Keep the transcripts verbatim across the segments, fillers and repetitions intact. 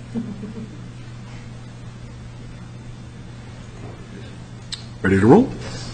Ready to roll?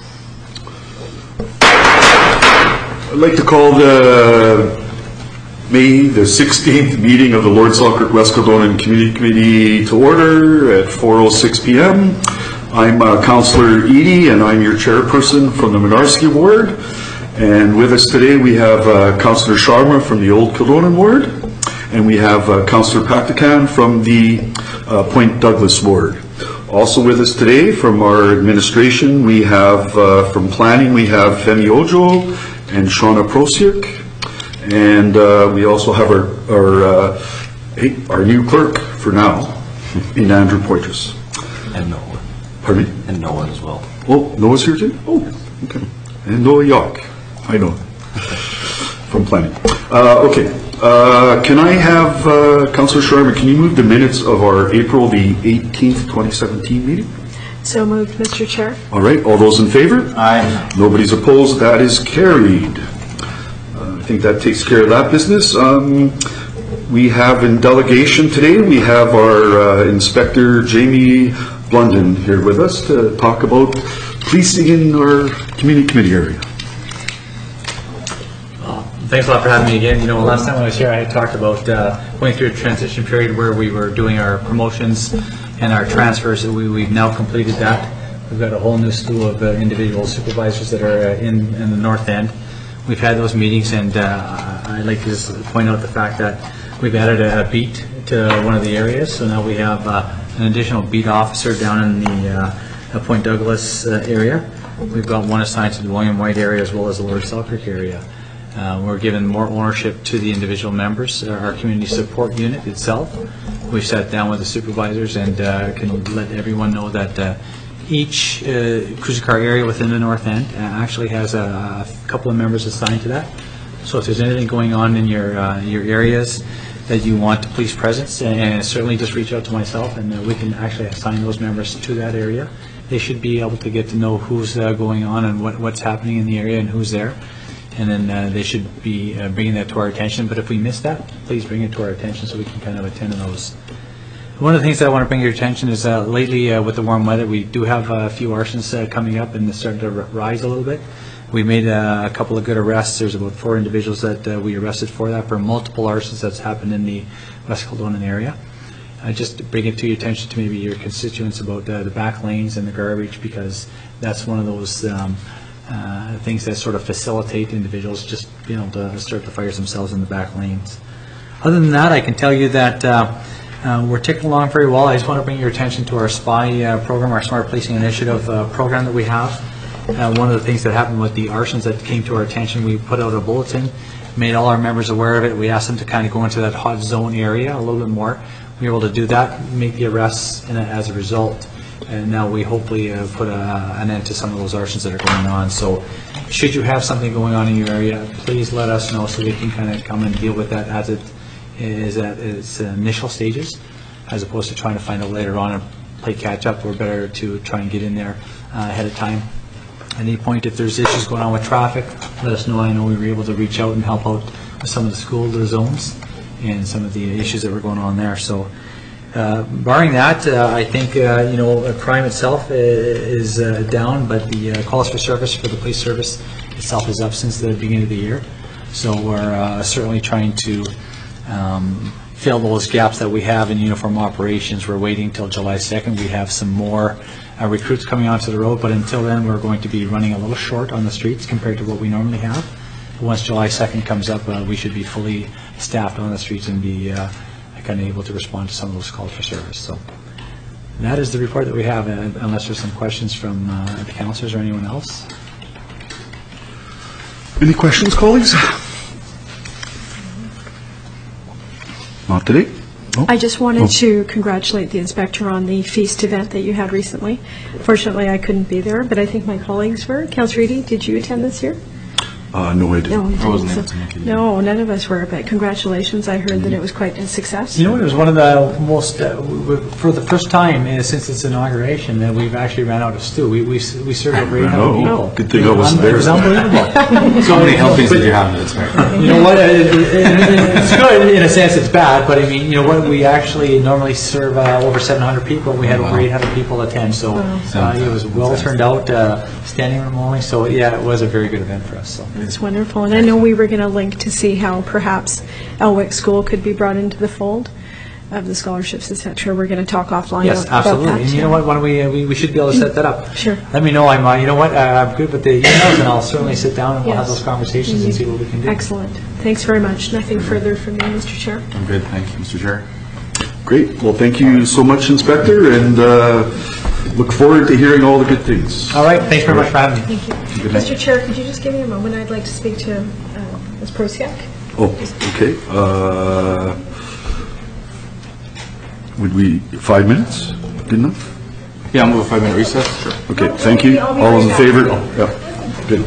I'd like to call the May the sixteenth meeting of the Lord Selkirk West Kildonan Community Committee to order at four oh six p m I'm uh, Councillor Eadie, and I'm your chairperson from the Mynarski Ward. And with us today we have uh, Councillor Sharma from the Old Kildonan Ward, and we have uh, Councillor Paktakan from the uh, Point Douglas Ward. Also with us today from our administration, we have uh, from planning, we have Femi Ojo and Shauna Prosiak, and uh, we also have our our, uh, hey, our new clerk for now, in Andrew Poitras. And Noah. Pardon me? And Noah as well. Oh, Noah's here too? Oh, okay. And Noah Yock. I know. From planning. Uh, okay. Uh, can I have uh, Councillor Sharma, can you move the minutes of our April the eighteenth, twenty seventeen meeting? So moved, Mister Chair. All right. All those in favor? Aye. Nobody's opposed. That is carried. Uh, I think that takes care of that business. Um, we have in delegation today, we have our uh, Inspector Jamie Blunden here with us to talk about policing in our community committee area. Thanks a lot for having me again. You know, last time I was here, I had talked about uh, going through a transition period where we were doing our promotions and our transfers. We, we've now completed that. We've got a whole new slew of uh, individual supervisors that are uh, in, in the north end. We've had those meetings, and uh, I'd like to just point out the fact that we've added a, a beat to one of the areas. So now we have uh, an additional beat officer down in the uh, Point Douglas uh, area. We've got one assigned to the William White area as well as the Lord Selkirk area. Uh, we're given more ownership to the individual members. Our community support unit itself, we've sat down with the supervisors and uh, can let everyone know that uh, each uh, cruiser car area within the north end uh, actually has a, a couple of members assigned to that. So if there's anything going on in your uh, your areas that you want police presence, and certainly just reach out to myself, and uh, we can actually assign those members to that area. They should be able to get to know who's uh, going on and what, what's happening in the area and who's there. And then uh, they should be uh, bringing that to our attention. But if we miss that, please bring it to our attention so we can kind of attend to those. One of the things I want to bring to your attention is uh, lately uh, with the warm weather, we do have a few arsons uh, coming up, and they're starting to rise a little bit. We made uh, a couple of good arrests. There's about four individuals that uh, we arrested for that, for multiple arsons that's happened in the West Kildonan area. Uh, just to bring it to your attention to maybe your constituents about uh, the back lanes and the garbage, because that's one of those um, Uh, things that sort of facilitate individuals just being able to start the fires themselves in the back lanes. Other than that, I can tell you that uh, uh, we're ticking along very well. I just want to bring your attention to our SPY uh, program, our Smart Policing Initiative uh, program that we have. Uh, one of the things that happened with the arsons that came to our attention, we put out a bulletin, made all our members aware of it. We asked them to kind of go into that hot zone area a little bit more. We were able to do that, make the arrests in it as a result. And now we hopefully uh, put a, an end to some of those arsons that are going on. So should you have something going on in your area, please let us know so we can kind of come and deal with that as it is at its initial stages, as opposed to trying to find out later on and play catch up. We're better to try and get in there uh, ahead of time. At any point, if there's issues going on with traffic, let us know. I know we were able to reach out and help out with some of the school zones and some of the issues that were going on there. So Uh, barring that, uh, I think uh, you know crime itself is uh, down, but the uh, calls for service for the police service itself is up since the beginning of the year. So we're uh, certainly trying to um, fill those gaps that we have in uniform operations. We're waiting till July second. We have some more uh, recruits coming onto the road, but until then, we're going to be running a little short on the streets compared to what we normally have. Once July second comes up, uh, we should be fully staffed on the streets and be Uh, kind of able to respond to some of those calls for service. So that is the report that we have, uh, unless there's some questions from uh, the councillors or anyone else. Any questions, colleagues? Not today? No? I just wanted oh. to congratulate the inspector on the feast event that you had recently. Fortunately, I couldn't be there, but I think my colleagues were. Councillor Eadie, did you attend this year? Uh, no, I didn't. No, we I wasn't didn't. able to make it either. No, none of us were, but congratulations. I heard that it was quite a success. You know, it was one of the most, uh, w- w- for the first time uh, since its inauguration, that we've actually ran out of stew. We we s- we served over eight hundred Oh, people. good thing I wasn't It was there. unbelievable. So many helpings did you have in this, right? You know what, uh, it- it- it's good, in a sense it's bad, but I mean, you know what, we actually normally serve uh, over seven hundred people, and we had over Wow. eight hundred people attend, so uh, it was well turned out, uh, standing room only, so yeah, it was a very good event for us, so. It's wonderful. And I know we were going to link to see how perhaps Elwick School could be brought into the fold of the scholarships, et cetera. We're going to talk offline Yes, about that. absolutely, and you know what, why don't we, uh, we we should be able to set that up. Sure. Let me know, I'm, uh, you know what, uh, I'm good with the emails, and I'll certainly sit down and we'll have Yes. those conversations and see what we can do. Excellent. Thanks very much. Nothing further from me, Mister Chair. I'm good, thank you, Mister Chair. Great. Well, thank you so much, Inspector, and uh, look forward to hearing all the good things. All right, thanks very much for having me. Thank you. Good night. Mister Chair, could you just give me a moment? I'd like to speak to uh, Miz Prosiak. Oh, okay. Uh, Would we, five minutes? Good enough? Yeah, I'll move a five-minute recess. Sure. Okay, thank you. I'll be All in right favor? back. Yeah, good.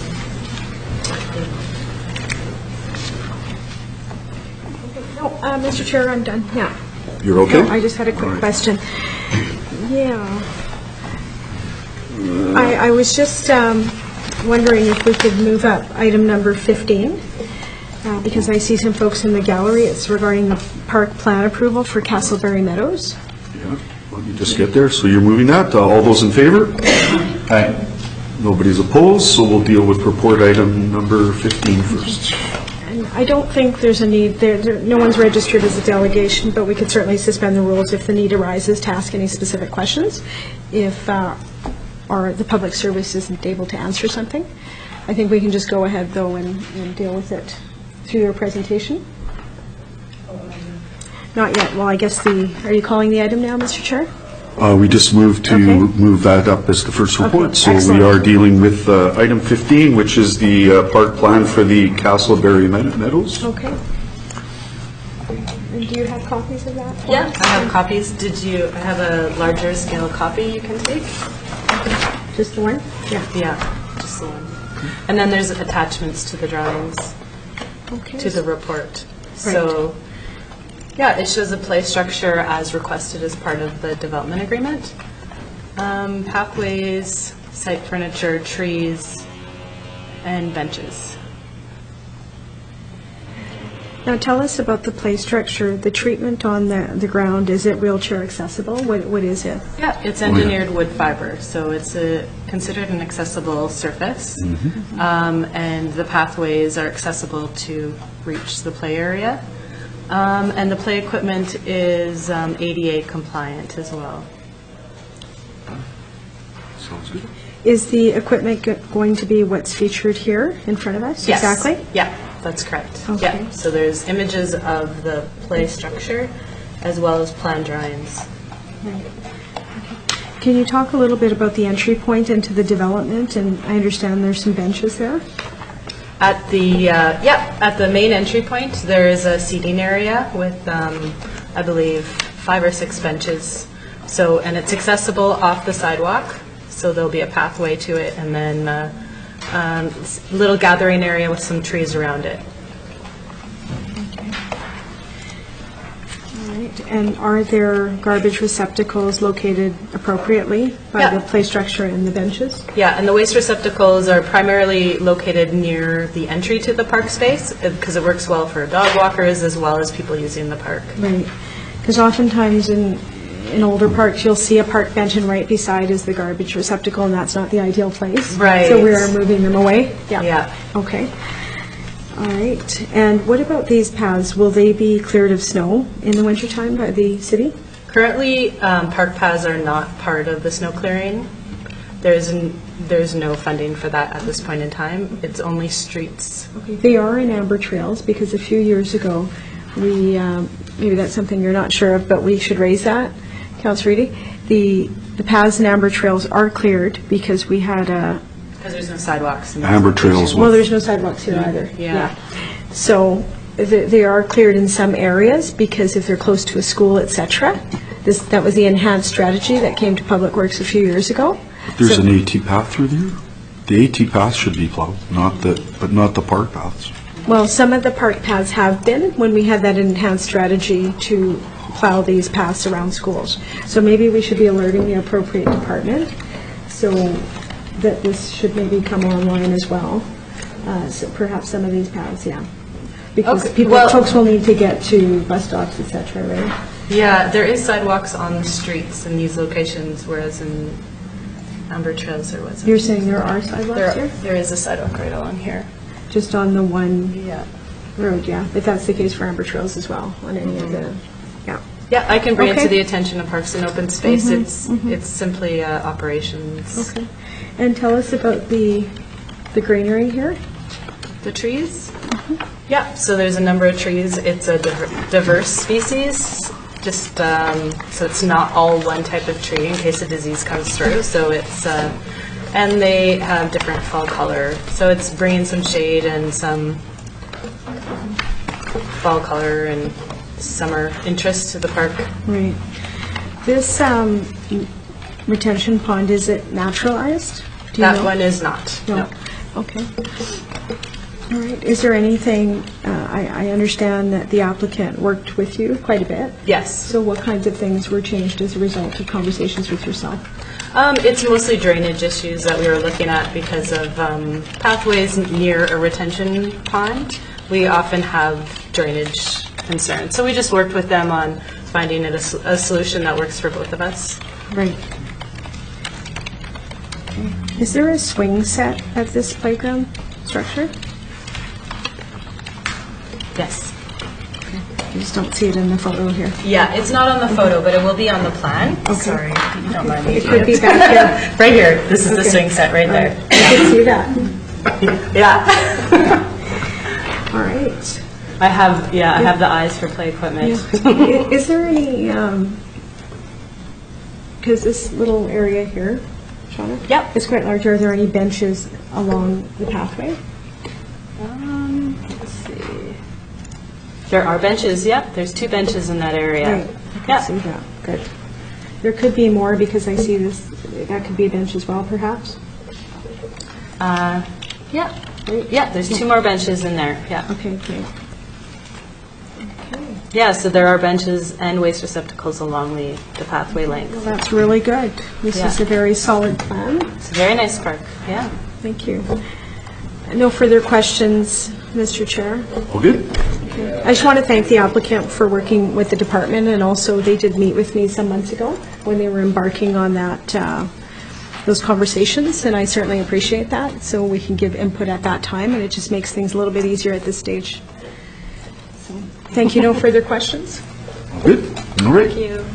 No, uh, Mister Chair, I'm done. Yeah. You're okay? No, I just had a All quick right. question. Yeah. I, I was just um, wondering if we could move up item number fifteen, uh, because I see some folks in the gallery. It's regarding the park plan approval for Castleberry Meadows. Yeah, let me just get there. So you're moving that. Uh, All those in favor? Aye. Nobody's opposed, so we'll deal with report item number fifteen first. And I don't think there's a need, there, there- no one's registered as a delegation, but we could certainly suspend the rules if the need arises to ask any specific questions, if, uh, or the public service isn't able to answer something. I think we can just go ahead, though, and and deal with it through your presentation. Not yet. Well, I guess the, are you calling the item now, Mister Chair? Uh, We just moved to Okay. move that up as the first report. Okay, So we excellent. are dealing with uh, item fifteen, which is the uh, park plan for the Castleberry Mead- Meadows. Okay. And do you have copies of that? for Yeah, us? I have copies. Did you, I have a larger scale copy you can take? Just the one? Yeah. Yeah, just the one. And then there's attachments to the drawings, Okay. to the report. So, yeah, it shows the play structure as requested as part of the development agreement. Um, Pathways, site furniture, trees, and benches. Now, tell us about the play structure, the treatment on the, the ground. Is it wheelchair accessible? What, what is it? Yeah, it's engineered wood fiber, so it's a, considered an accessible surface. Um, And the pathways are accessible to reach the play area. Um, And the play equipment is um, A D A compliant as well. Sounds good. Is the equipment go- going to be what's featured here in front of us? Yes. Exactly? Yeah, that's correct. Okay. Yeah, so there's images of the play structure as well as plan drawings. Can you talk a little bit about the entry point into the development? And I understand there's some benches there. At the, uh, yeah, at the main entry point, there is a seating area with, um, I believe, five or six benches. So, and it's accessible off the sidewalk, so there'll be a pathway to it, and then uh, um, s- little gathering area with some trees around it. All right. And are there garbage receptacles located appropriately by Yeah. the play structure and the benches? Yeah, and the waste receptacles are primarily located near the entry to the park space, because it works well for dog walkers as well as people using the park. Right. Because oftentimes in, in older parks, you'll see a park bench and right beside is the garbage receptacle, and that's not the ideal place. Right. So we are moving them away? Yeah. Okay. All right. And what about these paths? Will they be cleared of snow in the wintertime by the city? Currently, um, park paths are not part of the snow clearing. There's, n- there's no funding for that at this point in time. It's only streets. Okay. They are in amber trails because a few years ago, we, um, maybe that's something you're not sure of, but we should raise that, Councillor Reedy. The, the paths and amber trails are cleared because we had a, Because there's no sidewalks. in Amber this trails location. well, there's no sidewalks here either. Yeah. So they they are cleared in some areas because if they're close to a school, et cetera. This, that was the enhanced strategy that came to Public Works a few years ago. There's So- an AT path through there? The AT paths should be plowed, not the, but not the park paths. Well, some of the park paths have been, when we had that enhanced strategy to plow these paths around schools. So maybe we should be alerting the appropriate department, so that this should maybe come online as well. Uh, So perhaps some of these paths, yeah. Because Okay, people, well- folks will need to get to bus stops, et cetera, right? Yeah, there is sidewalks on the streets in these locations, whereas in Amber Trails there wasn't. You're saying there are sidewalks There, here? there is a sidewalk right along here. Just on the one Yeah. road, yeah. If that's the case for Amber Trails as well, on any of the, yeah. Yeah, I can bring it Okay. to the attention of Parks and Open Space. It's, it's simply uh, operations. Okay. And tell us about the, the greenery here? The trees? Yeah, so there's a number of trees. It's a diver- diverse species, just, um, so it's not all one type of tree in case a disease comes through. So it's, uh, and they have different fall color. So it's bringing some shade and some fall color and summer interest to the park. Right. This um, retention pond, is it naturalized? Do you That know? one is not, no. Okay. All right. Is there anything, uh, I I understand that the applicant worked with you quite a bit. Yes. So what kinds of things were changed as a result of conversations with yourself? Um, It's mostly drainage issues that we were looking at because of um, pathways near a retention pond. We often have drainage concerns. So we just worked with them on finding it a s- a solution that works for both of us. Right. Okay. Is there a swing set at this playground structure? Yes. I just don't see it in the photo here. Yeah, it's not on the photo, but it will be on the plan. Sorry, if you don't mind me. It could be back here. Right here. This is the Okay. swing set right there. I can see that. Yeah. All right. I have, yeah, I have the eyes for play equipment. I- Is there any, because this little area here, Shauna? Yep. It's quite large. Are there any benches along the pathway? Um, let's see. There are benches, yep, there's two benches in that area. Right. I can see Yep. that. Good. There could be more because I see this, that could be a bench as well, perhaps? Uh, yeah, yeah, there's two more benches in there, yeah. Okay, great. Yeah, so there are benches and waste receptacles along the, the pathway Well, length. that's really good. This is Yeah. a very solid plan. It's a very nice park, yeah. Thank you. No further questions, Mister Chair? All good? I just want to thank the applicant for working with the department, and also they did meet with me some months ago when they were embarking on that, uh, those conversations, and I certainly appreciate that, so we can give input at that time, and it just makes things a little bit easier at this stage. So, thank you. No further questions? All good? All right. Thank you.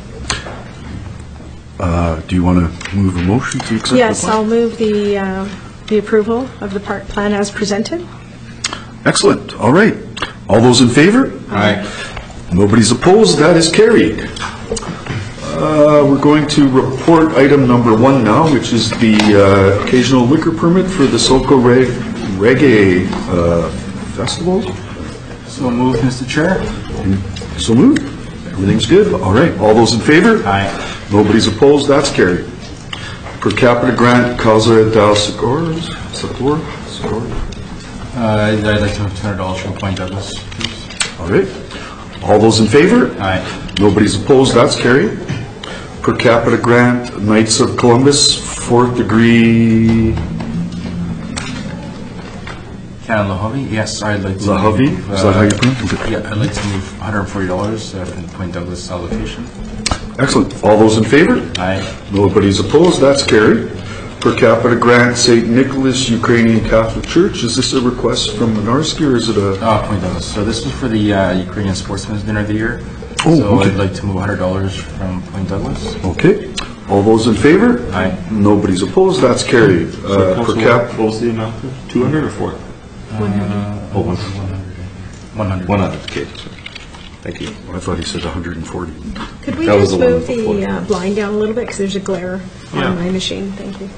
Uh, Do you want to move a motion to accept the plan? Yes, I'll move the, uh, the approval of the park plan as presented. Excellent. All right. All those in favor? Aye. Nobody's opposed, that is carried. Uh, We're going to report item number one now, which is the uh, occasional liquor permit for the Soco Reg- Reggae uh, Festival. So moved, Mister Chair. So moved. Everything's good? All right. All those in favor? Aye. Nobody's opposed, that's carried. Per capita grant, Causa del Socorro, Socorro, Socorro. Uh, I'd like to move two hundred dollars from Point Douglas, please. All right. All those in favor? Aye. Nobody's opposed, that's carried. Per capita grant, Knights of Columbus, fourth degree, Canon Lahavi, yes, I'd like to. Lahavi? move, Is that how you uh, pronounce it? Yeah, I'd like to move one hundred forty dollars uh, from the Point Douglas allocation. Excellent. All those in favor? Aye. Nobody's opposed, that's carried. Per capita grant, Saint Nicholas Ukrainian Catholic Church, is this a request from Minarski or is it a? Oh, Point Douglas. So this was for the uh, Ukrainian Sportsman's Dinner of the Year. Oh, So okay. I'd like to move one hundred dollars from Point Douglas. Okay. All those in favor? Aye. Nobody's opposed, that's carried. Uh, Per cap, What was the amount? two hundred or four? one hundred. one hundred. one hundred, okay. Thank you. I thought he said one hundred forty. Could we That was just the one move before. the uh, blind down a little bit, because there's a glare Yeah. on my machine? Thank you.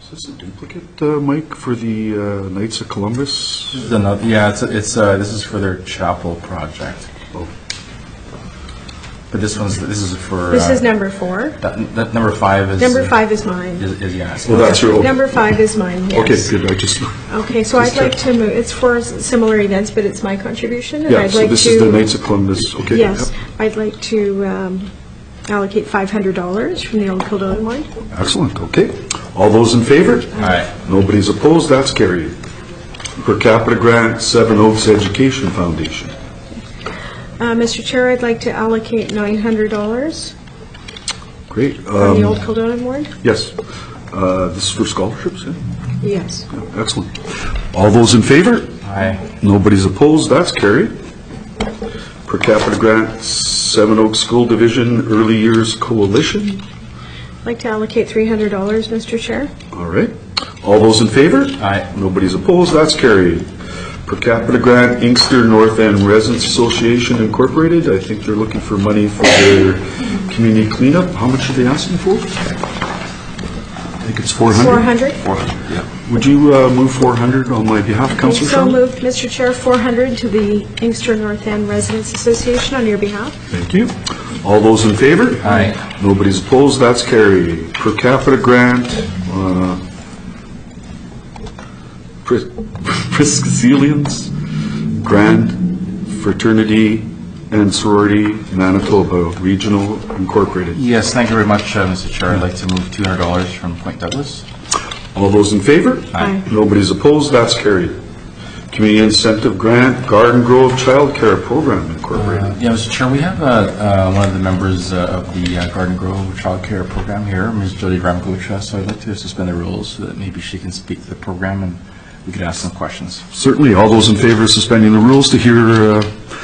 Is this a duplicate, uh, Mike, for the uh, Knights of Columbus? This is another, yeah, it's, it's, uh, this is for their chapel project. Oh, But this one's, this is for. This uh, is number four. That, that number five is. Number five is mine. Is, is, yeah. well, that's your, okay, Number five is mine, yes. good, I just, Okay, so I'd Just like check. to move, it's for s- similar events, but it's my contribution, and yeah, I'd so like this is the to, Knights of Columbus, okay? yes, yep. I'd like to um, allocate five hundred dollars from the Old Kildonan one. Excellent, okay. All those in favor? Aye. Nobody's opposed, that's carried. Per capita grant, Seven Oaks Education Foundation. Uh, Mister Chair, I'd like to allocate nine hundred dollars Great. from the Um, Old Kildonan ward. Yes. Uh, This is for scholarships, yeah? Yes. Yeah, excellent. All those in favor? Aye. Nobody's opposed, that's carried. Per capita grant, Seven Oaks School Division Early Years Coalition. I'd like to allocate three hundred dollars, Mister Chair. All right. All those in favor? Aye. Nobody's opposed, that's carried. Per capita grant, Inkster North End Residents Association Incorporated. I think they're looking for money for their community cleanup. How much are they asking for? I think it's four hundred. four hundred. four hundred, yeah. Would you uh, move four hundred on my behalf, Councillor So Sharma? moved, Mister Chair, four hundred to the Inkster North End Residents Association on your behalf. Thank you. All those in favor? Aye. Nobody's opposed, that's carried. Per capita grant, uh, Pris- Presbyterians, Grand Fraternity and Sorority Manitoba Regional Incorporated. Yes, thank you very much, uh, Mister Chair. I'd like to move two hundred dollars from Point Douglas. All those in favor? Aye. Nobody's opposed, that's carried. Community Incentive Grant, Garden Grove Child Care Program Incorporated. Yeah, Mister Chair, we have uh, uh, one of the members uh, of the uh, Garden Grove Child Care Program here, Miz Jody Ramgocha, so I'd like to suspend the rules so that maybe she can speak to the program and we could ask some questions. Certainly, all those in favor of suspending the rules to hear uh,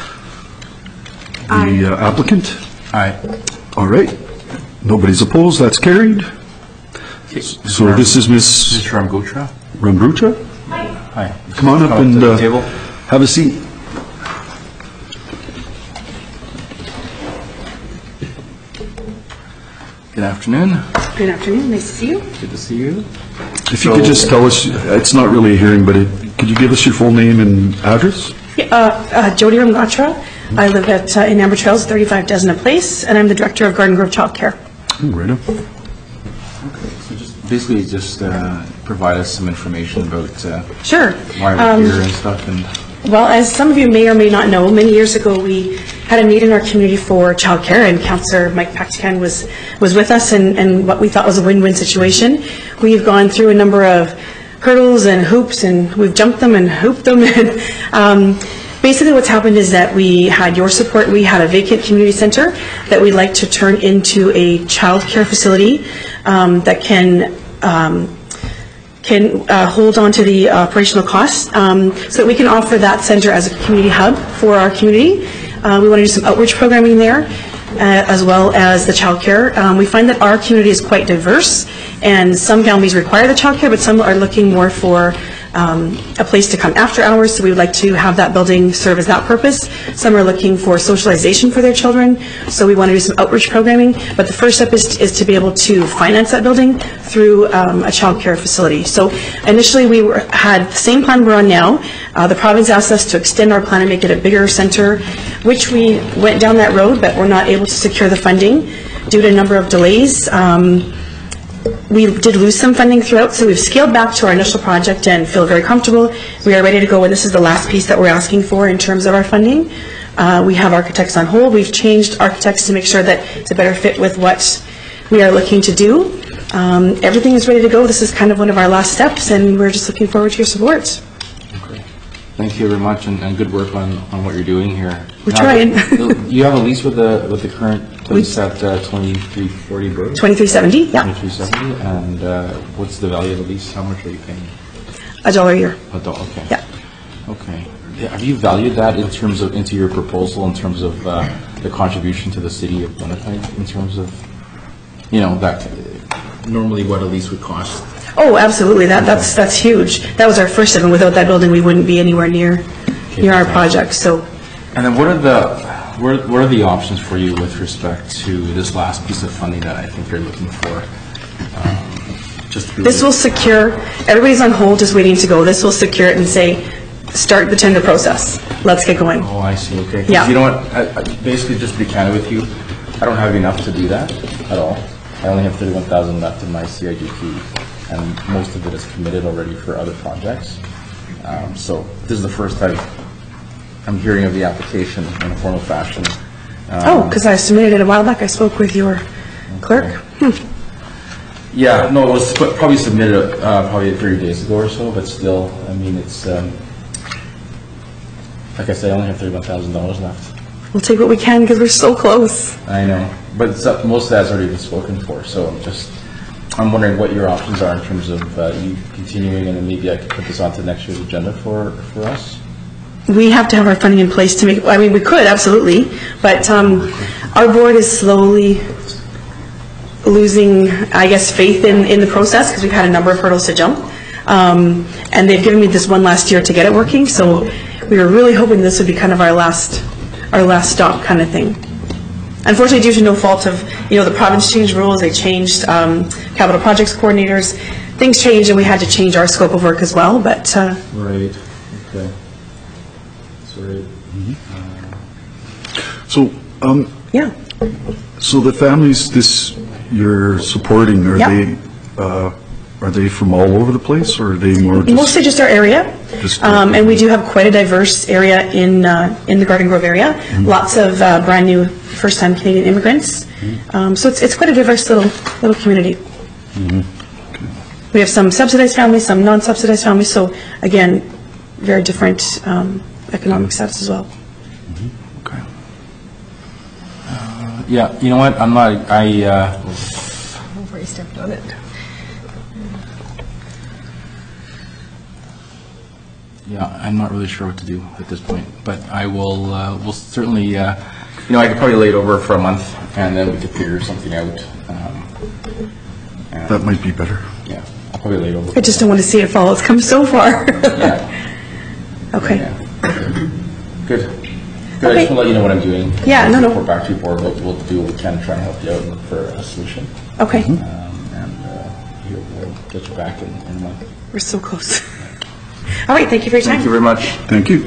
Aye. the uh, applicant? Aye. All right. Nobody's opposed, that's carried. So this is Miz Mister Ramgocha? Rambrucha? Hi. Come on up to and the uh, table. have a seat. Good afternoon. Good afternoon, nice to see you. Good to see you. If you could just tell us, it's not really a hearing, but it- could you give us your full name and address? Yeah, uh, uh, Jody Ramgatra. I live at, uh, in Amber Trails, thirty-five Desna Place, and I'm the Director of Garden Grove Child Care. Oh, right on. So just basically just uh, provide us some information about uh, Sure. why Um, we're here and stuff and Well, as some of you may or may not know, many years ago, we had a need in our community for childcare, and Councillor Mike Paxton was, was with us, and, and what we thought was a win-win situation. We've gone through a number of hurdles and hoops, and we've jumped them and hooped them. And um, basically what's happened is that we had your support. We had a vacant community center that we'd like to turn into a childcare facility um, that can um, can uh, hold on to the operational costs, um, so that we can offer that center as a community hub for our community. Uh, we want to do some outreach programming there, uh, as well as the childcare. Um, we find that our community is quite diverse, and some families require the childcare, but some are looking more for um, a place to come after hours, so we would like to have that building serve as that purpose. Some are looking for socialization for their children, so we want to do some outreach programming, but the first step is, is to be able to finance that building through um, a child care facility. So initially we were, had the same plan we're on now. Uh, the province asked us to extend our plan and make it a bigger center, which we went down that road, but we're not able to secure the funding due to a number of delays. Um, We did lose some funding throughout, so we've scaled back to our initial project and feel very comfortable. We are ready to go, and this is the last piece that we're asking for in terms of our funding. Uh, we have architects on hold. We've changed architects to make sure that it's a better fit with what we are looking to do. Um, everything is ready to go. This is kind of one of our last steps, and we're just looking forward to your support. thank you very much and, and good work on, on what you're doing here. We're Now, trying. the- You have a lease with the, with the current place at uh, twenty-three forty Burke? twenty-three seventy, yeah, twenty-three seventy, and uh, what's the value of the lease? How much are you paying? a dollar a year. A dollar, okay. Yeah. Okay. Yeah, have you valued that in terms of, into your proposal, in terms of uh, the contribution to the city of Winnipeg, in terms of, you know, that, uh, normally what a lease would cost? Oh, absolutely. That, that's, that's huge. That was our first step, and without that building, we wouldn't be anywhere near, near our project, so. And then what are the, what are- what are the options for you with respect to this last piece of funding that I think you're looking for? Um, Just to be This like- will secure, everybody's on hold, just waiting to go. This will secure it and say, start the tender process. Let's get going. Oh, I see, okay. 'Cause Yeah. You know what, I- I- basically, just to be candid with you, I don't have enough to do that at all. I only have thirty-one thousand left in my C I G P, and most of it is committed already for other projects. Um, So this is the first time I'm hearing of the application in a formal fashion. Oh, because I submitted it a while back. I spoke with your clerk. Hmm. Yeah, no, it was sp- probably submitted uh, probably thirty days ago or so, but still, I mean, it's, um, like I said, I only have thirty-one thousand dollars left. We'll take what we can because we're so close. I know, but it's, uh, most of that's already been spoken for, so I'm just, I'm wondering what your options are in terms of uh, you continuing, and then maybe I could put this onto next year's agenda for, for us? We have to have our funding in place to make, I mean, we could, absolutely, but um, our board is slowly losing, I guess, faith in, in the process because we've had a number of hurdles to jump. Um, And they've given me this one last year to get it working, so we were really hoping this would be kind of our last, our last stop kind of thing. Unfortunately, due to no fault of, you know, the province changed rules, they changed um, capital projects coordinators, things changed and we had to change our scope of work as well, but uh, Right, okay. Sorry. So, um, yeah. so the families this you're supporting, are Yep. they, uh, are they from all over the place, or are they more just? Mostly just our area, Just- um, and we do have quite a diverse area in, uh, in the Garden Grove area. Lots of uh, brand-new, first-time Canadian immigrants. Um, So it's, it's quite a diverse little, little community. We have some subsidized families, some non-subsidized families, so again, very different um, economic status as well. Okay. Yeah, you know what, I'm not, I, uh, Before you stepped on it. yeah, I'm not really sure what to do at this point, but I will, uh, will certainly, uh, you know, I could probably lay it over for a month, and then we could figure something out. Um, and, That might be better. Yeah, I'll probably lay it over. I just don't want to see it fall, it's come so far. Yeah, Okay. yeah. Good. Good, I just want to let you know what I'm doing. Yeah, no, no. Report back to you, board, we'll, we'll do what we can to try and help you out and look for a solution. Okay, Um, and, uh, here, we'll get you back in, in a month. we're so close. All right, thank you for your time. Thank you very much. Thank you.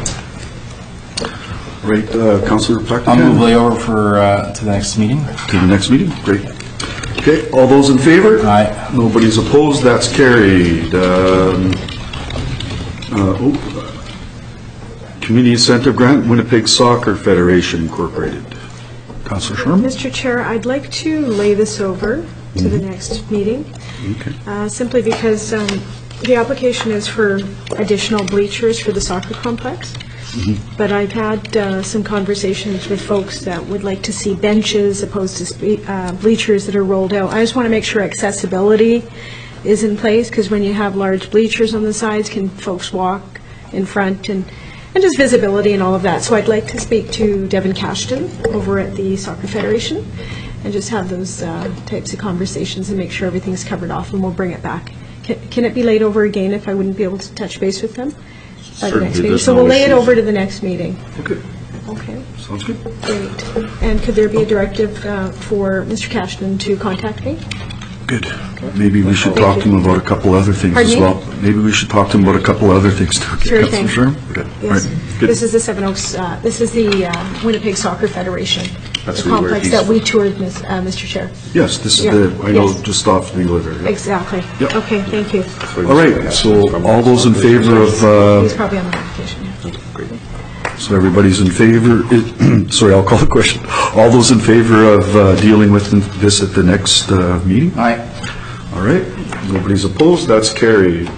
Right, uh, Councillor Plaquemine? I'll move lay over for, uh, to the next meeting. To the next meeting, great. Okay, all those in favor? Aye. Nobody's opposed, that's carried. Um, uh, oh, Community Incentive Grant, Winnipeg Soccer Federation Incorporated. Councillor Sherman? Mister Chair, I'd like to lay this over to the next meeting, Okay. uh, simply because um, the application is for additional bleachers for the soccer complex. But I've had uh, some conversations with folks that would like to see benches opposed to spe- uh, bleachers that are rolled out. I just want to make sure accessibility is in place, because when you have large bleachers on the sides, can folks walk in front, and, and just visibility and all of that. So I'd like to speak to Devin Cashton over at the Soccer Federation and just have those uh, types of conversations and make sure everything's covered off, and we'll bring it back. Can, can it be laid over again if I wouldn't be able to touch base with them? By the next Certainly, meeting. there's So no we'll lay it issues. over to the next meeting. Okay, Okay, sounds good. great. And could there be a directive uh, for Mister Cashman to contact me? Good. Maybe we should talk to him about a couple other things Pardon as me? well. Maybe we should talk to him about a couple other things too. Okay, Sure Councillor thing. Sherman? Okay, all Yes. right, good. This is the Seven Oaks, uh, this is the uh, Winnipeg Soccer Federation. That's The where complex he's- that we toured, Miss- uh, Mister Chair. Yes, this is Yeah, the, I know, yes. just off the river. yeah. Exactly. Yep. Okay, thank you. All right, so all those in favor of, uh, He's probably on the application, yeah. so everybody's in favor, i- sorry, I'll call the question. All those in favor of uh, dealing with this at the next uh, meeting? Aye. All right, nobody's opposed, that's carried.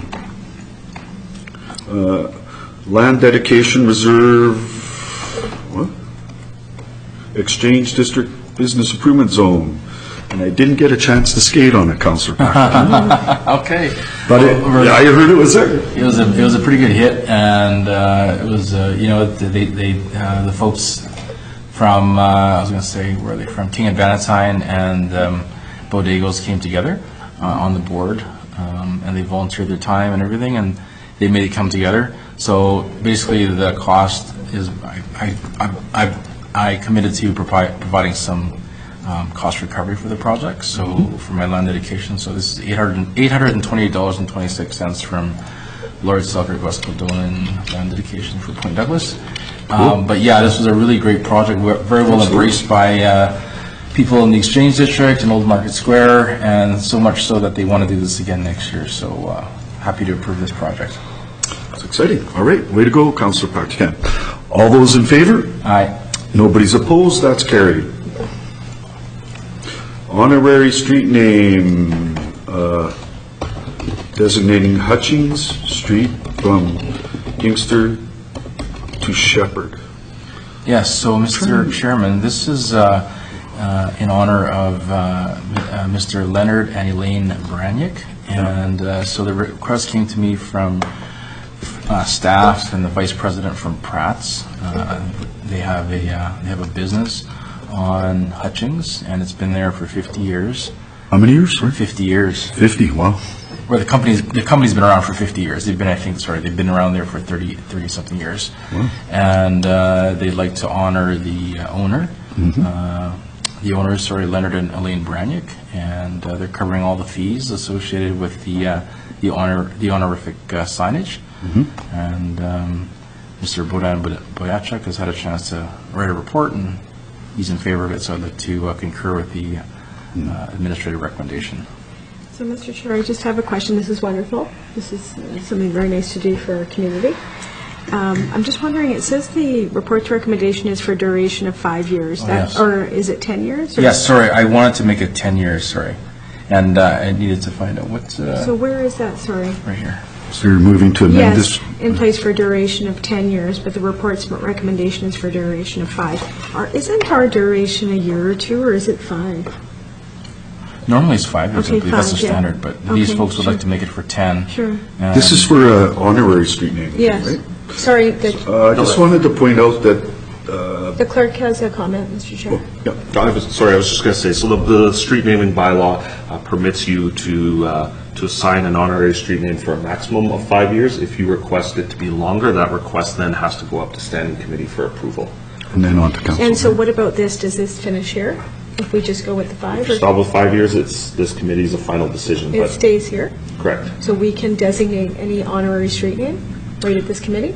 Uh, Land dedication reserve, what? Exchange District Business Improvement Zone. And I didn't get a chance to skate on it, Councillor Paxton. Okay. But it, Well, yeah, I heard it was there. It was a, it was a pretty good hit, and uh, it was, uh, you know, they, they, uh, the folks from, uh, I was going to say, where are they from? King and Valentine and um, Bodegos came together uh, on the board, um, and they volunteered their time and everything, and they made it come together. So basically, the cost is, I, I, I, I committed to provi- providing some um, cost recovery for the project, so for my land dedication. So this is eight hundred eight hundred twenty-eight dollars and twenty-six cents from Lord Selkirk West Kildonan land dedication for Point Douglas. Um, but yeah, this was a really great project, we- very well embraced by uh, people in the Exchange District and Old Market Square, and so much so that they want to do this again next year. So uh, happy to approve this project. It's exciting. All right, way to go, Councillor Paxton. All those in favor? Aye. Nobody's opposed, that's carried. Honorary street name, uh, designating Hutchings Street from Inkster to Shepherd. Yes, so Mister Chairman, this is uh, uh, in honor of uh, M- uh, Mister Leonard and Elaine Braniak. And uh, so the request came to me from uh, staff and the vice president from Pratt's. Uh, They have a, uh, they have a business on Hutchings, and it's been there for fifty years. How many years, sorry? fifty years. fifty, wow. Where the company's, the company's been around for fifty years. They've been, I think, sorry, they've been around there for thirty, thirty-something years. And uh, they'd like to honor the uh, owner. Uh, The owner is, sorry, Leonard and Elaine Braniak, and uh, they're covering all the fees associated with the, uh, the honor, the honorific uh, signage. And um, Mister Bodan Boyachuk has had a chance to write a report, and he's in favor of it, so I'd like to uh, concur with the uh, administrative recommendation. So, Mister Chair, I just have a question. This is wonderful. This is uh, something very nice to do for our community. Um, I'm just wondering, it says the report's recommendation is for a duration of five years. Oh, That- yes. Or is it ten years? or- Yes, sorry, I wanted to make it ten years, sorry. And uh, I needed to find out what, So uh, where is that, sorry? right here. So you're moving to amend this? Yes, in place for a duration of ten years, but the report's recommendation is for a duration of five. Are- Isn't our duration a year or two, or is it five? Normally it's five years, I Okay, believe, that's the five, yeah. standard, but these Okay, folks would sure. like to make it for ten. Sure. And- This is for a honorary street name, Yes. right? Sorry, the Uh, I just wanted to point out that, the clerk has a comment, Mister Chair. yeah, I was, sorry, I was just going to say, so the, the street naming bylaw uh, permits you to, uh, to assign an honorary street name for a maximum of five years. If you request it to be longer, that request then has to go up to standing committee for approval. and then on to council. And so what about this? Does this finish here? If we just go with the five? or- Stop with five years, it's, this committee's a final decision, It but, stays here? correct. So we can designate any honorary street name right at this committee?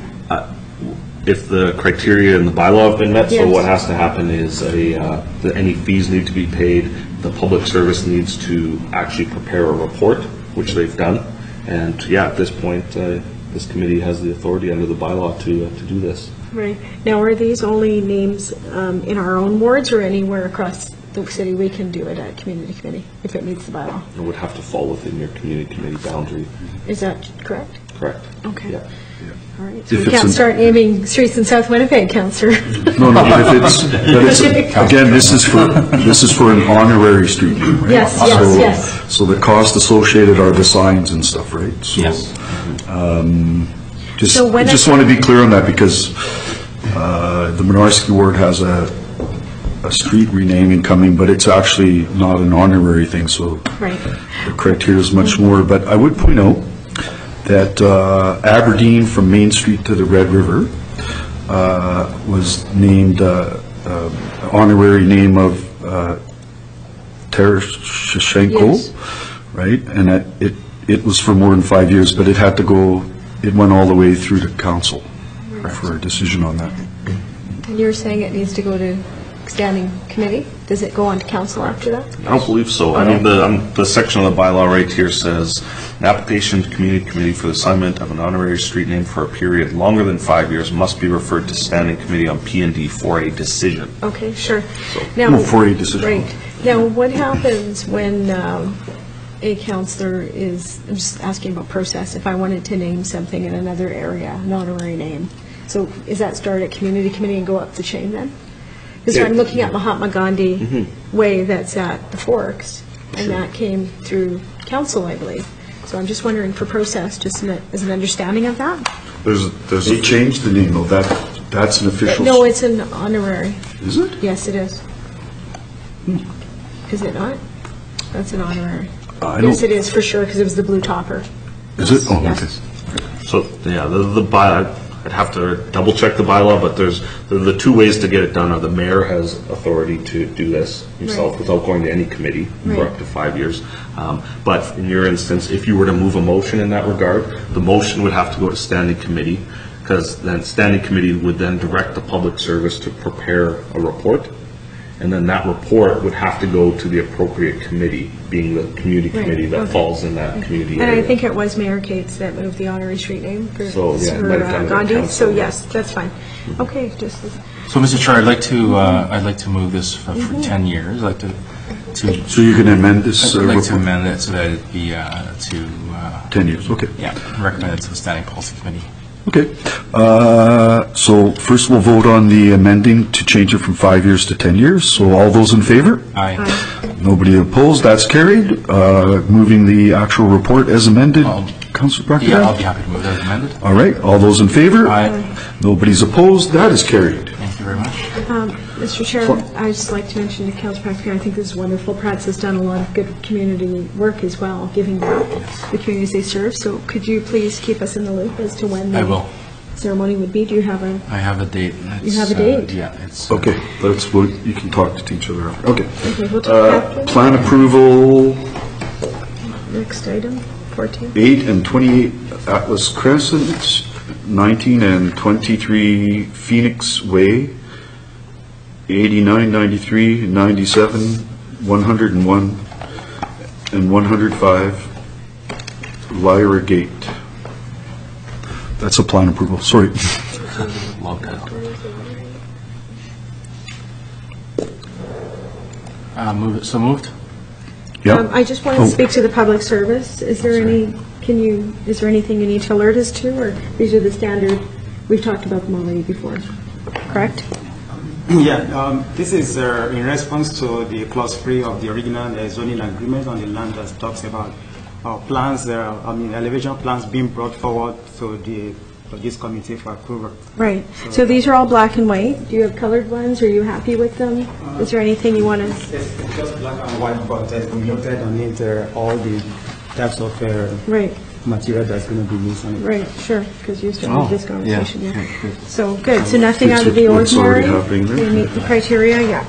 If the criteria in the bylaw have been met, so Yes. what has to happen is a, uh, that any fees need to be paid, the public service needs to actually prepare a report, which they've done, and yeah, at this point, uh, this committee has the authority under the bylaw to, uh, to do this. Right. Now, are these only names um, in our own wards or anywhere across the city we can do it at community committee if it meets the bylaw? It would have to fall within your community committee boundary, Is that correct? correct? Okay. Yeah. All right. So If we it's can't an- start naming streets in South Winnipeg, Counselor. No, no, but if it's, but it's, again, this is for, this is for an honorary street name, right? Yes, yes, So- yes. So the cost associated are the signs and stuff, right? So, Yes. Just, So when just it- want to be clear on that, because uh, the Menardsky ward has a, a street renaming coming, but it's actually not an honorary thing, so Right. the criteria is much more. But I would point out that uh, Aberdeen from Main Street to the Red River uh, was named uh, uh, honorary name of uh, Tereshchenko, Yes. right? And that it, it was for more than five years, but it had to go, it went all the way through to council for a decision on that. And you're saying it needs to go to standing committee? Does it go on to council after that? I don't believe so. I mean, the, um, the section of the bylaw right here says, an application to community committee for the assignment of an honorary street name for a period longer than five years must be referred to standing committee on P and D for a decision. Okay, sure. No, Now, for a decision. right. Now, what happens when um, a counselor is, I'm just asking about process, if I wanted to name something in another area, an honorary name? So is that start at community committee and go up the chain then? Because I'm looking at Mahatma Gandhi Way that's at the Forks, and that came through council, I believe. So I'm just wondering for process, just an- as an understanding of that? There's, there's a change the name, though, that, that's an official. No, it's an honorary. Is it? Yes, it is. Is it not? That's an honorary. I Yes, don't- it is, for sure, because it was the blue topper. Is it? Oh, Yes. okay. So, yeah, the, the by, I'd have to double check the bylaw, but there's, the, the two ways to get it done are the mayor has authority to do this himself Right. without going to any committee for Right. up to five years. Um, But in your instance, if you were to move a motion in that regard, the motion would have to go to standing committee, because then standing committee would then direct the public service to prepare a report. And then that report would have to go to the appropriate committee, being the community Right, committee that okay. falls in that community And area. I think it was Mayor Cates that moved the honorary street name for So, yeah, it for, might have uh, come to Gandhi, council, so yeah. yes, that's fine. Okay, just, So, Mister Chair, I'd like to, uh, I'd like to move this for for ten years. I'd like to, to, So you can amend this uh, I'd like to report? amend it so that it be, uh, to, uh, ten years, okay. yeah, recommend it to the Standing Policy Committee. Okay. Uh, So first we'll vote on the amending to change it from five years to ten years. So all those in favor? Aye. Nobody opposed, that's carried. Uh, Moving the actual report as amended, Um, Councillor Yeah, I'll Brackenham? be happy to move that as amended. All right, all those in favor? Aye. Nobody's opposed, that is carried. Thank you very much. um, Mister Chair, I'd just like to mention to Councilor Pascal, I think this is wonderful. Pratt's has done a lot of good community work as well, giving back the communities they serve. So could you please keep us in the loop as to when I the will. ceremony would be? Do you have a, I have a date. You have a It's, uh, date? Yeah, it's. uh, Okay, let's, well, you can talk to each other after. Okay. okay, we'll talk Uh, after. Plan approval, Next item, fourteen. eight and twenty-eight Atlas Crescent, nineteen and twenty-three Phoenix Way, eighty-nine, ninety-three, ninety-seven, one hundred one, and one hundred five Lyra Gate. That's a plan approval, sorry. Logged out. Uh, move it, so moved? Um, Yeah, I just want to Oh. speak to the public service. Is there any, can you, is there anything you need to alert us to, or these are the standard, we've talked about them already before, correct? Yeah, um, this is uh, in response to the clause three of the original uh, zoning agreement on the land that talks about uh, plans, uh, I mean elevation plans being brought forward to the, to this committee for approval. Right. So these are all black and white. Do you have colored ones? Are you happy with them? Is there anything you want to, It's it's just black and white, but uh, we noted on it uh, all the types of uh, right, material that's going to be used on it. right, sure, because you started this conversation, yeah. yeah. So, good, so nothing It's out of the what's already ordinary? happening there. We meet the criteria, yeah.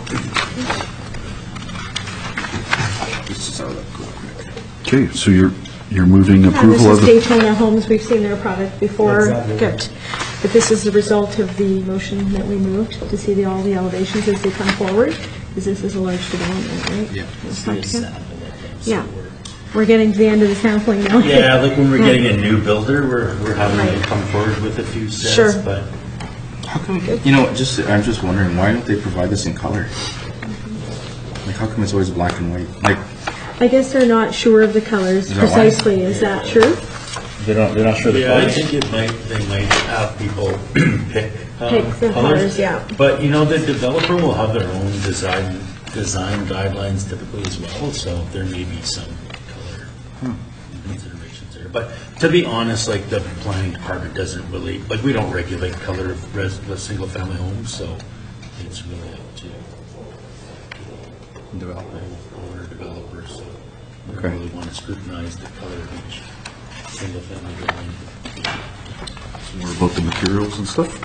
okay, so you're, you're moving And this approval is of the... Daytona Homes, we've seen their product before. Exactly. Good. But this is the result of the motion that we moved, to see the, all the elevations as they come forward, because this is a large development, right? Yeah. Yeah. We're getting to the end of the sampling now. Yeah, like when we're getting a new builder, we're, we're having Right. to come forward with a few sets, Sure. but How come, you know, just, I'm just wondering, why don't they provide this in color? Like, how come it's always black and white? Like, I guess they're not sure of the colors that why? precisely, is that true? they're not, they're not sure the yeah, I colors? think it might, they might have people pick um, Pick the colors, yeah. But, you know, the developer will have their own design, design guidelines typically as well, so there may be some color considerations there. But to be honest, like, the planning department doesn't really, like, we don't regulate color of res, the single-family homes, so it's really up to Developer. owner developers, so we Okay. don't really want to scrutinize the color of each single-family dwelling. More about the materials and stuff?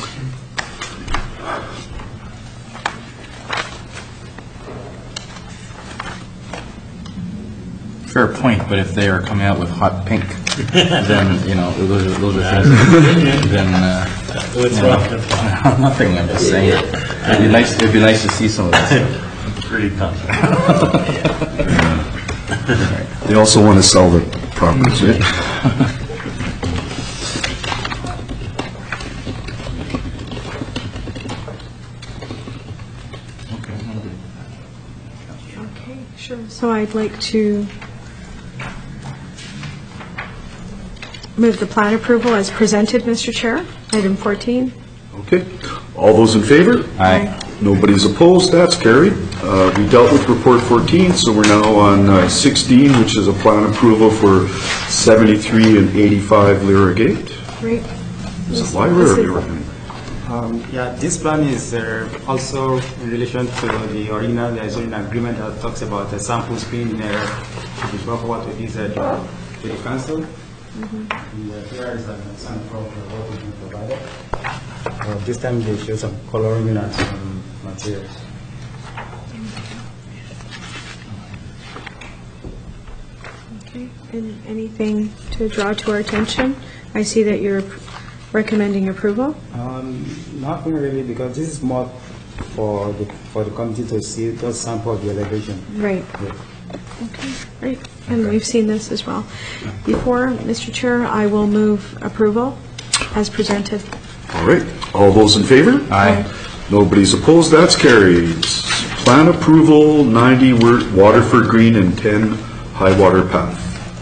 Fair point, but if they are coming out with hot pink, then, you know, those are, those are things, then, uh, What's you wrong know, with that? nothing, I'm just saying. It'd be nice, it'd be nice to see some of this. Pretty confident. They also want to sell the properties, right? Okay, sure. So I'd like to move the plan approval as presented, Mister Chair, item fourteen. Okay, all those in favor? Aye. Nobody's opposed, that's carried. Uh, We dealt with report fourteen, so we're now on uh, sixteen, which is a plan approval for seventy-three and eighty-five Lyra Gate. Great. Is it Lyra or Lyra? Um, Yeah, this plan is uh, also in relation to the original uh, zoning agreement that talks about the samples being uh, to be brought forward to this, uh, to the council. And uh, here is an example of what we can provide. Uh, this time they show some coloring and some materials. Okay, and anything to draw to our attention? I see that you're recommending approval. Um, nothing really, because this is more for the for the committee to see, just sample the elevation. Right. Yeah. Okay, great. And we've seen this as well. Before, Mister Chair, I will move approval as presented. All right, all those in favor? Aye. Nobody's opposed, that's carried. Plan approval, ninety Wa- Waterford Green and ten High Water Path.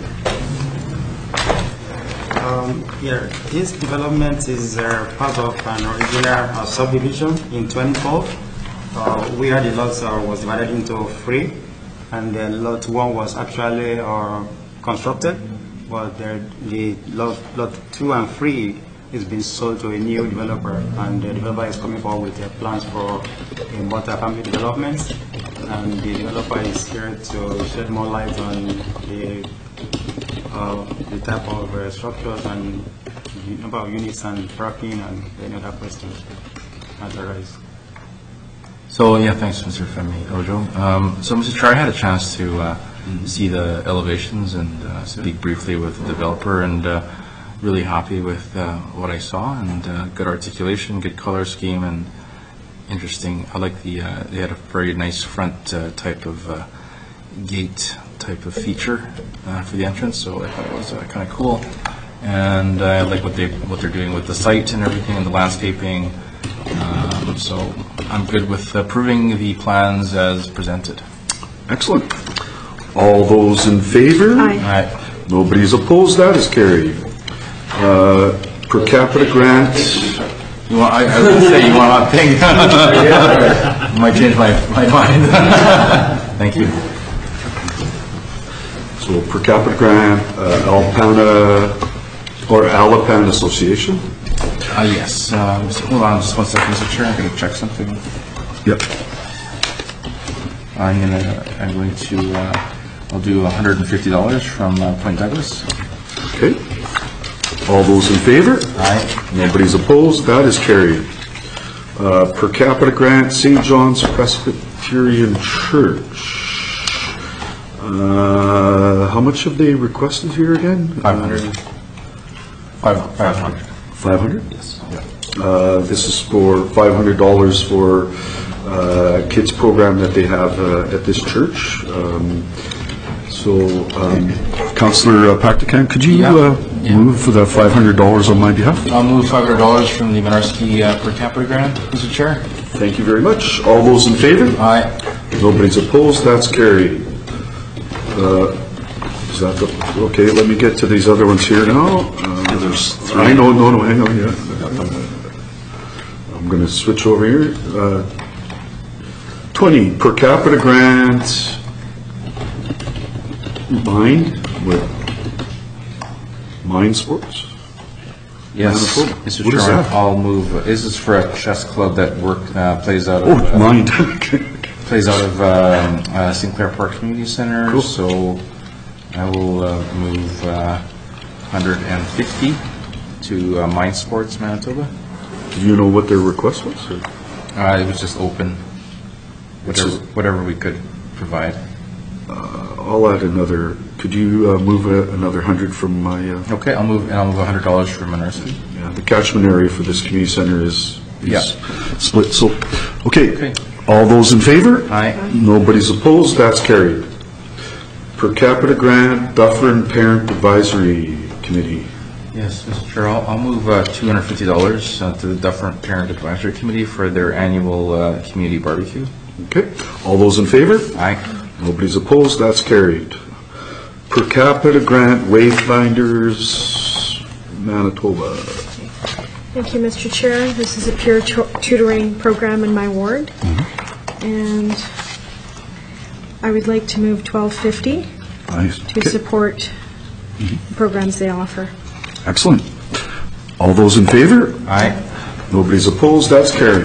Um, yeah, this development is uh, part of an original uh, subdivision in twenty twelve, uh, where the lots uh, was divided into three, and then lot one was actually uh, constructed, but the, the lot, lot two and three is being sold to a new developer, and the developer is coming forward with their plans for a multi-family development, and the developer is here to shed more light on the uh, the type of uh, structures and the number of units and parking and any other questions that arise. So, yeah, thanks, Mister Femi Ojo. Um, so, Mister Chair, I had a chance to uh, see the elevations and uh, speak briefly with the developer, and uh, really happy with uh, what I saw, and uh, good articulation, good color scheme, and interesting. I like the, uh, they had a very nice front uh, type of uh, gate type of feature uh, for the entrance, so I thought it was uh, kind of cool. And I like what they what they're doing with the site and everything, and the landscaping. Um, so I'm good with approving the plans as presented. Excellent. All those in favor? Aye. Aye. Nobody's opposed, that is carried. Uh, Per capita grant, You want? I, I was going to say you want a thing. Might change my my mind. Thank you. so per capita grant, uh, Alpana, or Alapan Association? Uh, yes. Um, so hold on just one second, Mister Chair. I'm going to check something. Yep. I'm gonna. I'm going to. Uh, I'll do one hundred fifty dollars from uh, Point Douglas. Okay. All those in favor? Aye. Nobody's opposed, that is carried. Uh, Per capita grant, Saint John's Presbyterian Church. Uh, How much have they requested here again? Five hundred. Five. Five hundred. Five hundred? Yes. Uh, This is for five hundred dollars for uh, kids program that they have uh, at this church. Um, So, um, Councillor Pactican, could you Yeah. uh, Yeah. move for the five hundred dollars on my behalf? I'll move five hundred dollars from the Menarski uh, per capita grant, Mister Chair. Thank you very much. All those in favor? Aye. Nobody's opposed, that's carried. Uh, Is that the, okay, let me get to these other ones here now. Uh, There's three. I know, no, no, hang on, yeah. I'm going to switch over here. Uh, twenty, per capita grant, Mind, with Mind Sports? Yes, Manitoba. Mister What is Chairman, that? I'll move. This is for a chess club that work uh, plays out of Oh, uh, Mind. plays out of um, uh, Sinclair Park Community Center. Cool. So I will uh, move uh, one hundred fifty to uh, Mind Sports Manitoba. Do you know what their request was? or- Uh, it was just open, whatever, So- whatever we could provide. I'll add another, could you uh, move a- another hundred from my, uh, Okay, I'll move, and I'll move one hundred dollars for Menarski. yeah, the catchment area for this community center is, Yeah. is split, so, okay. Okay. All those in favor? Aye. Nobody's opposed, that's carried. Per capita grant, Dufferin Parent Advisory Committee. Yes, Mister Chair, I'll, I'll move uh, two hundred fifty dollars uh, to the Dufferin Parent Advisory Committee for their annual uh, community barbecue. Okay, all those in favor? Aye. Nobody's opposed, that's carried. Per capita grant, Wayfinders, Manitoba. Thank you, Mister Chair. This is a peer tu- tutoring program in my ward. And I would like to move twelve fifty Nice. to Okay, support the programs they offer. excellent. All those in favor? Aye. Nobody's opposed, that's carried.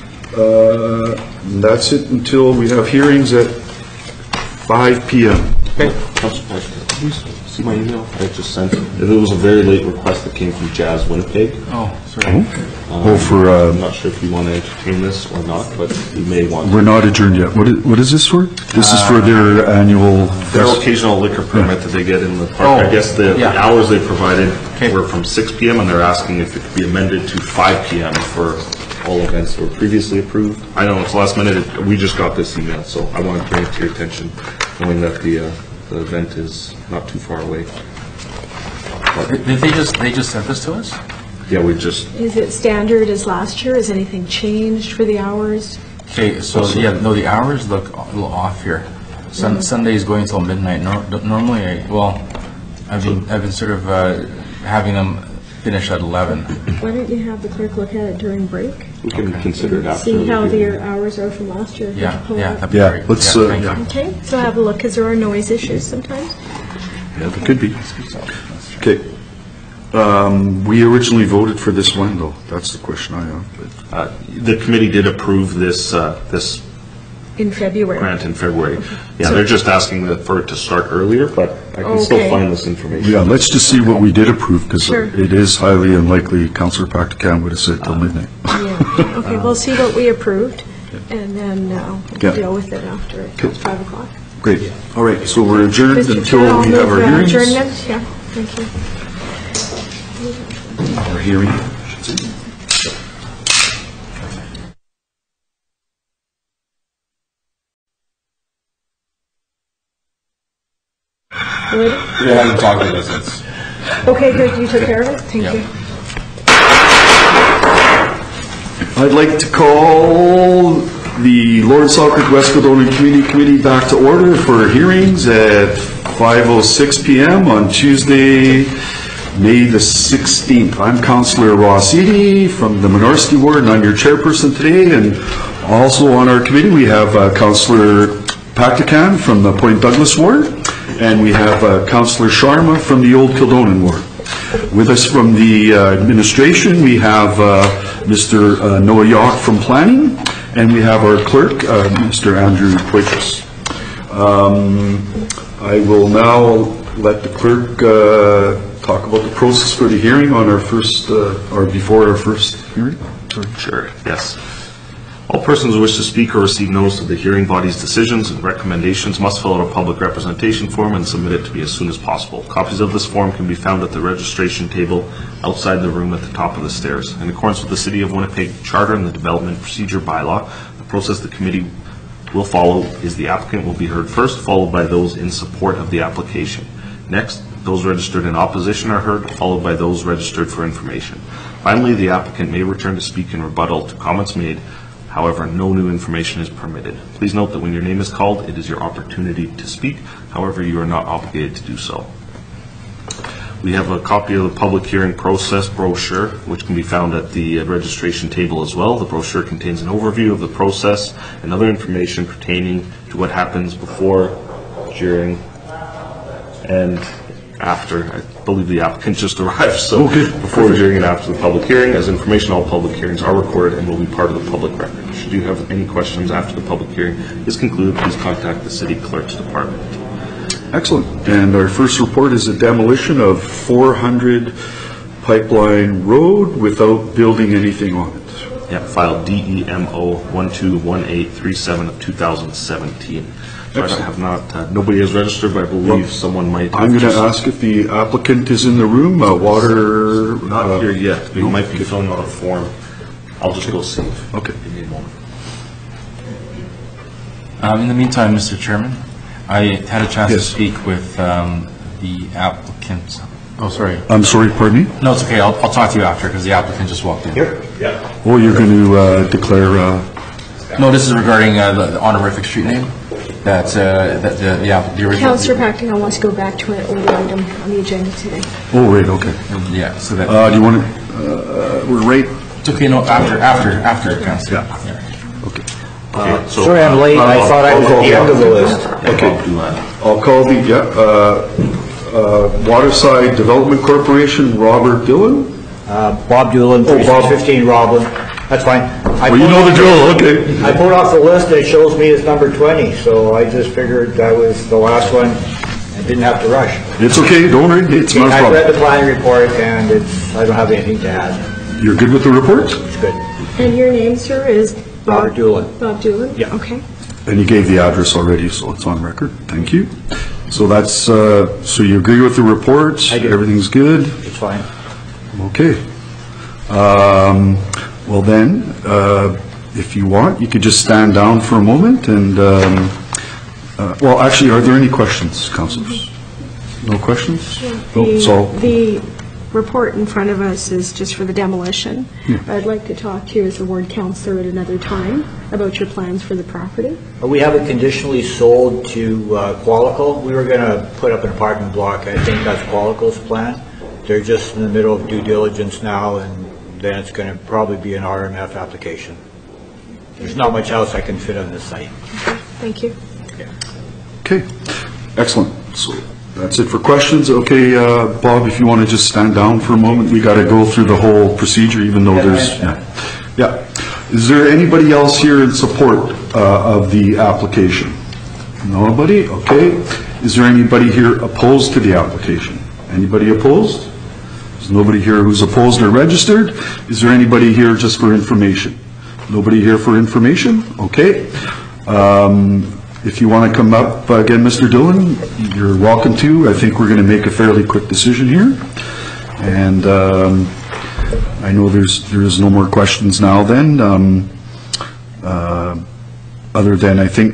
Uh, That's it until we have hearings at five P M Councilor Patrick, did you see my email I just sent? It was a very late request that came from Jazz Winnipeg. Oh, sorry. Oh, for, uh, I'm not sure if you want to entertain this or not, but you may want to. we're not adjourned yet. What is, what is this for? This is for their annual... Their occasional liquor permit that they get in the park. I Oh, guess the the yeah. hours they provided Okay. were from six P M and they're asking if it could be amended to five P M for all events that were previously approved. I know it's last minute. It- We just got this email, so I wanted to bring it to your attention, knowing that the, uh, the event is not too far away. Did they just, they just sent this to us? Yeah, we just, Is it standard as last year? Has anything changed for the hours? Okay, so, yeah, no, the hours look a little off here. Sun, Sunday's going until midnight. Nor- Normally, I, well, I've been, I've been sort of uh, having them finish at eleven. Why don't you have the clerk look at it during break? we can consider it after. See the how hearing. their hours are from last year. Yeah, Pull it yeah, up. that'd be Yeah, great. let's, Yeah, uh, thank yeah. you. Okay, so have a look, because there are noise issues sometimes. Yeah, there could be. Okay. Um, we originally voted for this one, though. That's the question I have. but- Uh, The committee did approve this, uh, this In February. grant in February. Yeah, they're just asking that- for it to start earlier, but I can still Okay. find this information. Yeah, let's just see what we did approve, because Sure. it is highly unlikely Councillor Pactacan would have said till midnight. Yeah. Okay, we'll see what we approved, and then uh, Yeah. we'll deal with it after it's five o'clock. Great. All right, so we're adjourned Mister until Chair, I'll we have move, our uh, hearings. Adjournment, yeah, thank you. Our hearing. Ready? Yeah, I haven't talked to this since. Okay, good, you took care of it, thank Yeah. you. I'd like to call the Lord Selkirk West Kildonan Community Committee back to order for hearings at five oh six P M on Tuesday, May the sixteenth. I'm Councillor Ross Eady from the Minorski Ward, and I'm your chairperson today. And also on our committee, we have uh, Councillor Pactacan from the Point Douglas Ward, and we have uh, Councillor Sharma from the Old Kildonan Ward. With us from the uh, administration, we have uh, Mister uh, Noah Yock from planning, and we have our clerk, uh, Mister Andrew Poitras. Um, I will now let the clerk uh, talk about the process for the hearing on our first, uh, or before our first hearing. Sorry. Sure, yes. All persons who wish to speak or receive notice of the hearing body's decisions and recommendations must fill out a public representation form and submit it to me as soon as possible. Copies of this form can be found at the registration table outside the room at the top of the stairs. In accordance with the City of Winnipeg Charter and the Development Procedure Bylaw, the process the committee will follow is the applicant will be heard first, followed by those in support of the application. Next, those registered in opposition are heard, followed by those registered for information. Finally, the applicant may return to speak in rebuttal to comments made. However, no new information is permitted. Please note that when your name is called, it is your opportunity to speak. However, you are not obligated to do so. We have a copy of the public hearing process brochure, which can be found at the registration table as well. The brochure contains an overview of the process and other information pertaining to what happens before, during, and after. I believe the applicant just arrived, so before, during, and after the public hearing. As information, all public hearings are recorded and will be part of the public record. Should you have any questions after the public hearing is concluded, please contact the City Clerk's Department. Excellent. And our first report is a demolition of four hundred Pipeline Road without building anything on it. Yeah, file D E M O one two one eight three seven of two thousand seventeen. So I have not, uh, nobody has registered, but I believe someone might. I'm going to ask if the applicant is in the room, uh, water... Not uh, here yet. We might be filling out a form. I'll just go see. Okay. Give me a moment. Um, In the meantime, Mister Chairman, I had a chance to Yes. speak with um, the applicant. Oh, sorry. I'm sorry, pardon me? No, it's okay. I'll, I'll talk to you after because the applicant just walked in. Here? Yeah. Oh, you're going to uh, declare... uh, No, this is regarding uh, the the honorific street name. That's, uh, that, the, yeah, the original. Councillor Pactacan wants to go back to an older item on the agenda today. Oh, right, okay. Yeah, so that, Uh, Do you want to... uh, We're right... it's okay, no, after, after, after, Councillor. Yeah. Okay. Okay, so- Sorry I'm late, I thought I was at the end of the list. Okay. I'll do that. I'll call the, yeah, uh, uh, Waterside Development Corporation, Robert Dillon. Uh, Bob Doolin, Oh, Bob. fifteen Roblin, that's fine. I Well, you pulled know the off drill, okay. I pulled off the list, and it shows me as number twenty, so I just figured I was the last one. didn't have to rush. It's okay, don't worry, it's not a I read problem. the planning report, and it's, I don't have anything to add. You're good with the report? It's good. And your name, sir, is? Robert Doolin. Bob Doolin? Yeah. Okay. And you gave the address already, so it's on record. Thank you. So that's, uh, so you agree with the report? I do. Everything's good? It's fine. Okay. Um, Well then, uh, if you want, you could just stand down for a moment and, um, uh, well, actually, are there any questions, councilors? No questions? No, The- so, The report in front of us is just for the demolition. I'd like to talk to you as a ward councillor at another time about your plans for the property. We have it conditionally sold to uh, Qualico. We were going to put up an apartment block. I think that's Qualico's plan. They're just in the middle of due diligence now, and then it's going to probably be an R M F application. There's not much else I can fit on this site. Thank you. okay, excellent. So that's it for questions. Okay, uh, Bob, if you want to just stand down for a moment, we got to go through the whole procedure, even though there's, yeah. Yeah. Is there anybody else here in support uh, of the application? Nobody? Okay. Is there anybody here opposed to the application? Anybody opposed? There's nobody here who's opposed or registered. Is there anybody here just for information? Nobody here for information? Okay. Um, If you want to come up again, Mister Dillon, you're welcome to. I think we're going to make a fairly quick decision here. And um, I know there's there's no more questions now then. Um, uh, Other than, I think,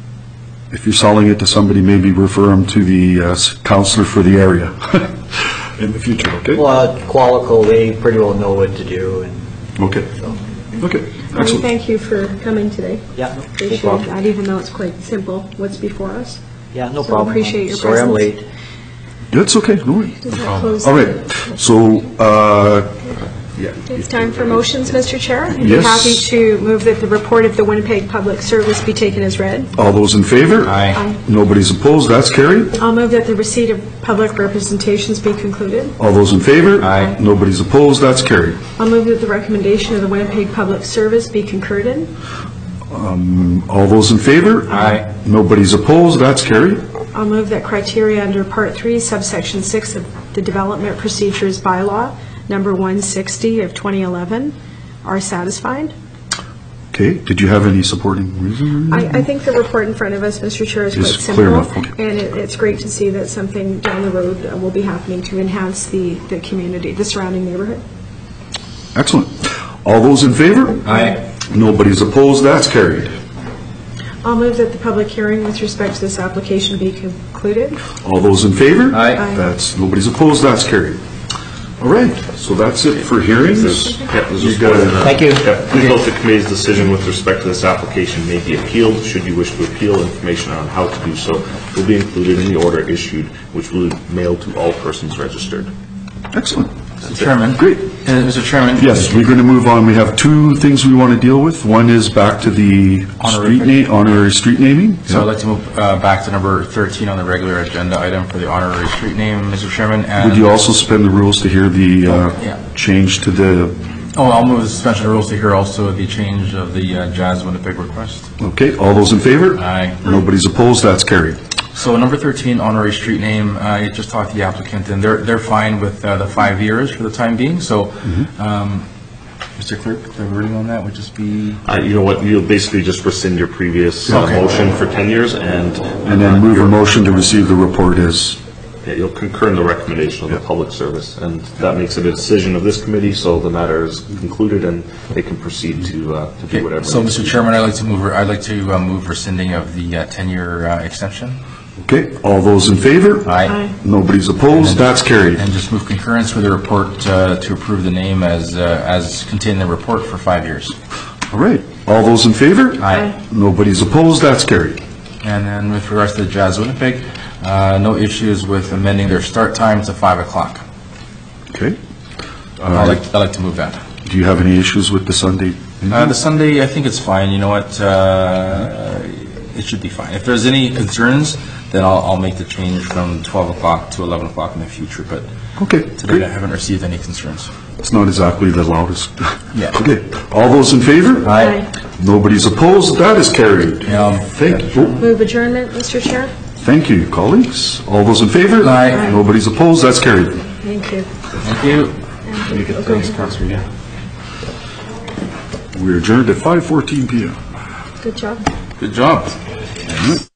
if you're selling it to somebody, maybe refer them to the uh, counselor for the area in the future, okay? Well, Qualico, they pretty well know what to do, and Okay, so, okay, And excellent. thank you for coming today. yeah, no Appreciate problem. that, even though it's quite simple, what's before us. Yeah, no So problem. appreciate your Sorry I'm presence. late. It's okay, no worries. Does that close All the- right, so, uh, yeah. It's time for motions, Mister Chair. I'd be Yes. happy to move that the report of the Winnipeg Public Service be taken as read. All those in favor? Aye. Nobody's opposed, that's carried. I'll move that the receipt of public representations be concluded. All those in favor? Aye. Nobody's opposed, that's carried. I'll move that the recommendation of the Winnipeg Public Service be concurred in. All those in favor? Aye. Nobody's opposed, that's carried. I'll move that criteria under Part three, subsection six of the Development Procedures Bylaw, number one sixty of twenty eleven, are satisfied. Okay, did you have any supporting reason? I, I think the report in front of us, Mister Chair, is quite Is clear simple. enough, okay. And it, it's great to see that something down the road uh, will be happening to enhance the, the community, the surrounding neighborhood. Excellent. All those in favor? Aye. Nobody's opposed, that's carried. I'll move that the public hearing with respect to this application be concluded. All those in favor? Aye. Aye. That's, nobody's opposed, that's carried. All right, so that's it for hearings. There's- yeah, there's You just got one, it. uh, Thank you. yeah, Please note the committee's decision with respect to this application may be appealed. Should you wish to appeal, information on how to do so will be included in the order issued, which will be mailed to all persons registered. Excellent. Mister Chairman? Great. Uh, Mister Chairman? Yes, we're going to move on. We have two things we want to deal with. One is back to the street Honorific. name, honorary street naming. So I'd like to move uh, back to number thirteen on the regular agenda item for the honorary street name, Mister Chairman. and- Would you also suspend the rules to hear the uh, Yeah. change to the, Oh, I'll move the suspension of rules to hear also the change of the uh, Jazz Winnipeg request. okay, all those in favor? Aye. Nobody's opposed, that's carried. So number thirteen, honorary street name, I just talked to the applicant, and they're, they're fine with uh, the five years for the time being, so, um, Mister Clerk, the wording on that would just be, Uh, You know what, you'll basically just rescind your previous uh, Okay. motion for ten years and... And then uh, move a your- motion to receive the report as, Yeah, you'll concur in the recommendation of the public service, and that makes it a decision of this committee, so the matter is concluded and they can proceed to, uh, to do whatever. so, needs to Mister be Chairman, I'd like to move, I'd like to uh, move rescinding of the uh, ten-year uh, extension, okay, all those in favor? Aye. Nobody's opposed, that's carried. and just move concurrence with the report uh, to approve the name as, uh, as contained in the report for five years. All right, all those in favor? Aye. Nobody's opposed, that's carried. And then with regards to the Jazz Winnipeg, uh, no issues with amending their start time to five o'clock. Okay, I'd like, I'd like to move that. do you have any issues with the Sunday? Uh, the Sunday, I think it's fine, you know what, uh, it should be fine. If there's any concerns, then I'll, I'll make the change from twelve o'clock to eleven o'clock in the future, but Okay, today I great. haven't received any concerns. It's not exactly the loudest. Yeah. Okay, all those in favor? Aye. Nobody's opposed, that is carried. Um, Thank you. Move adjournment, Mister Chair. Thank you, colleagues. All those in favor? Aye. Nobody's opposed, that's carried. Thank you. Thank you. Thanks, Councilor. Yeah. We're adjourned at five fourteen p m Good job. Good job.